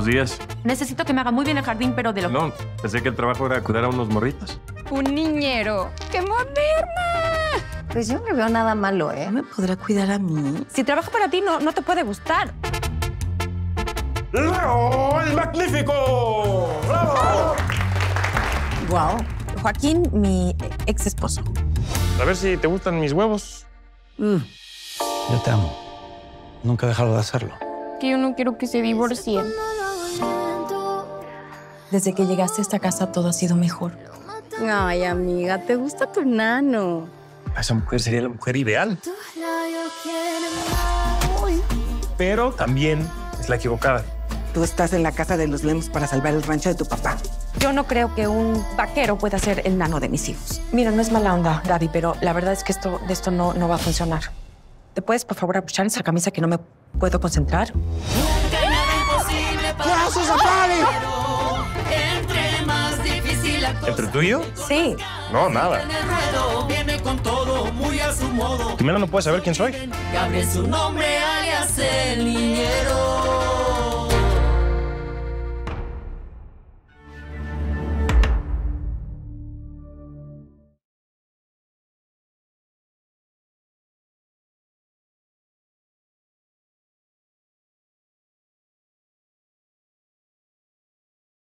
días. Necesito que me haga muy bien el jardín, pero de lo... No, pensé que el trabajo era cuidar a unos morritos. Un niñero. ¡Qué moderna! Pues yo no le veo nada malo, ¿eh? ¿No me podrá cuidar a mí? Si trabajo para ti, no te puede gustar. ¡Leo, el magnífico! ¡Bravo! Wow. Joaquín, mi ex esposo. A ver si te gustan mis huevos. Yo te amo. Nunca he dejado de hacerlo. Que yo no quiero que se divorcien. Desde que llegaste a esta casa todo ha sido mejor. Ay, amiga, ¿te gusta tu nano? Esa mujer sería la mujer ideal. Pero también es la equivocada. Tú estás en la casa de los Lemos para salvar el rancho de tu papá. Yo no creo que un vaquero pueda ser el nano de mis hijos. Mira, no es mala onda, Gaby, pero la verdad es que de esto no va a funcionar. ¿Te puedes, por favor, abrochar esa camisa que no me puedo concentrar? ¿Qué haces, Apale? ¿Entre tú y yo? Sí. No, nada. Jimena no puede saber quién soy. Gabriel, su nombre alias Eli.